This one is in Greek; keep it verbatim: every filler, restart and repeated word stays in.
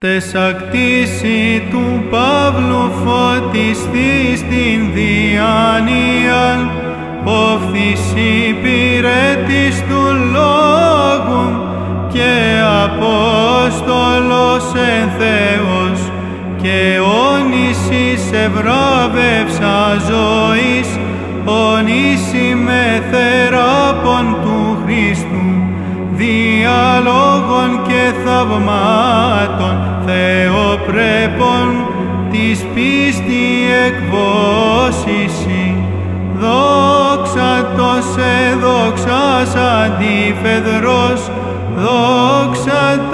Τες ακτήσει του Παύλου φωτιστή στην διάνοια, οφθης υπηρέτης του Λόγου και Απόστολος εν Θεός, και όνησης ευράβευσα ζωής, όνηση με θεράπων του Χριστού, διαλόγων και θαυμάτων θεοπρέπων της πίστη εκβόσηση. Δόξα τος εδόξας αντίφεδρος, δόξα